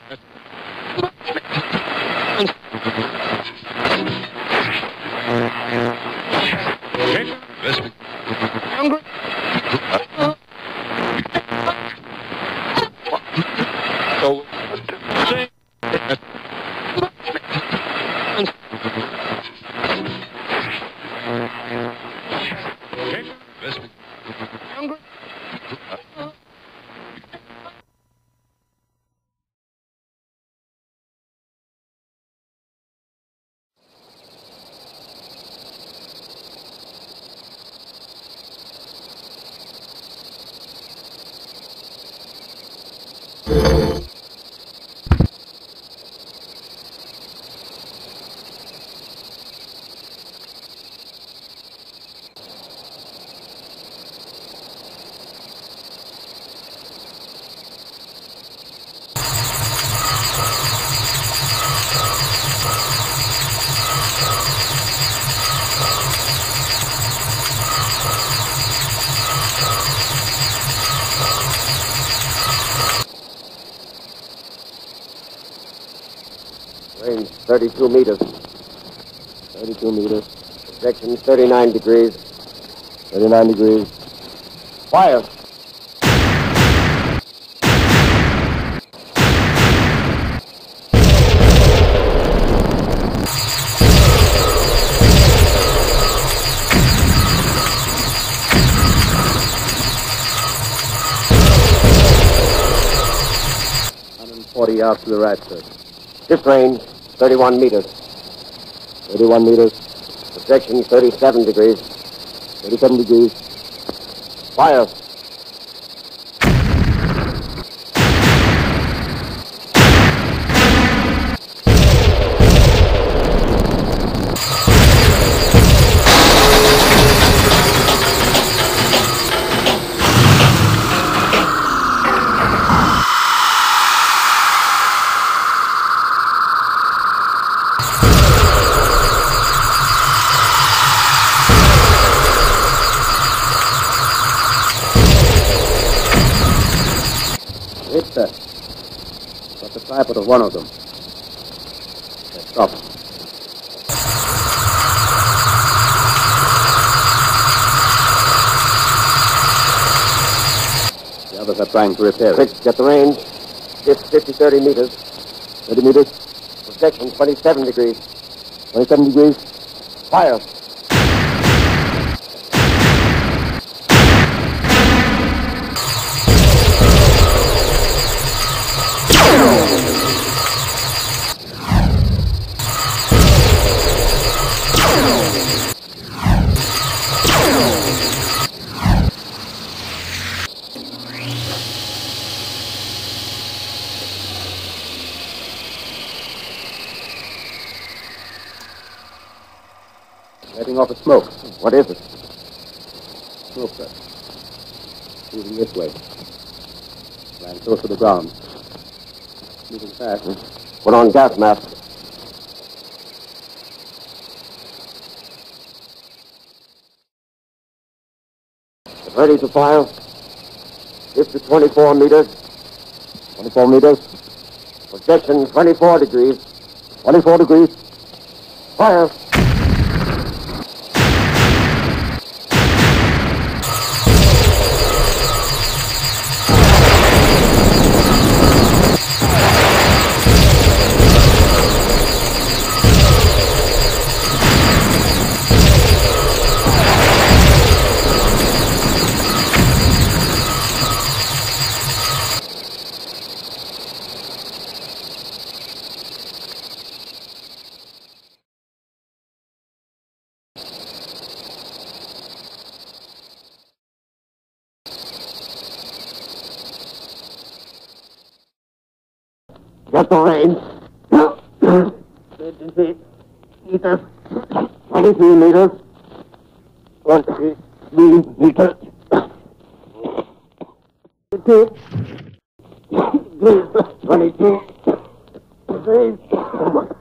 Range 32 meters. 32 meters. Projection 39 degrees. 39 degrees. Fire! Yards to the right, sir. Shift range, 31 meters. 31 meters. Projection, 37 degrees. 37 degrees. Fire. Hit, sir. Got the tripod of one of them. Stop. The others are trying to repair it. Quick, get the range. It's 30 meters. 30 meters. Projection 27 degrees. 27 degrees. Fire. Letting off a smoke. What is it? Smoke, sir. Moving this way. Flying close to the ground. Moving fast. Put on gas mask. Ready to fire. It's to 24 meters. 24 meters. Projection 24 degrees. 24 degrees. Fire. Get the range. 30 feet. Meters. 23 meters. 23 meters. 22. 22.